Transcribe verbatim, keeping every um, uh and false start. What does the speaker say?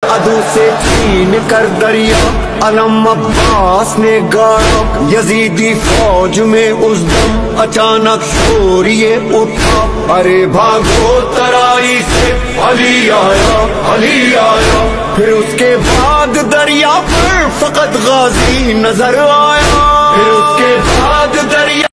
अदू से छीन कर दरिया अलम अब्बास ने गाड़ा। यजीदी फौज में उस दम अचानक शोर ये उठा, अरे भागो तराई से अली आया, अली आया। फिर उसके बाद दरिया पर फकत गाजी नजर आया, फिर उसके बाद दरिया